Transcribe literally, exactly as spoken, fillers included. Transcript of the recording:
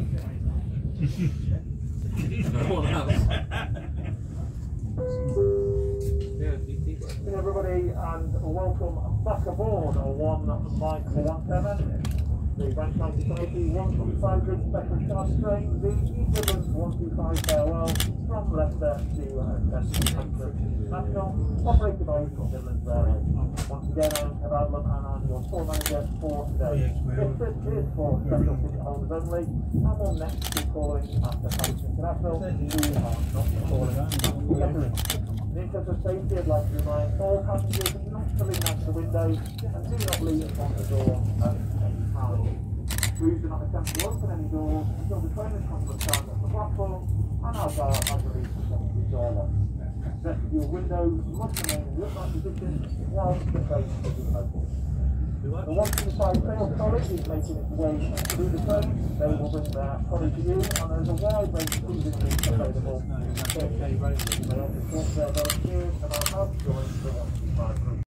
No one else. Hey everybody, and welcome back aboard on one Mike one seven. The Bank ninety twenty one twenty-five group special charge train, the equivalent one two five Farewell from Leicester to Central National, operated by Midlands Railway. Once again, I'm Kev Adlam and I'm your tour manager for today. This trip is for special ticket holders only, and we'll next be calling after Paris International. We are not calling after Gathering. In the interest of safety, I'd like to remind all passengers not to lean out the windows and do not lean on the door at any time. Please do not attempt to open any doors until the train has come to a stand on the platform and our guard has released the secondary door lock. Vestibule windows must remain in the upright position whilst the train is open. The one twenty-five sales trolley is making its way through the train. They will bring their trolley to you, and there is a wide range of food available. You may also talk to their volunteers about how to join the one twenty-five group.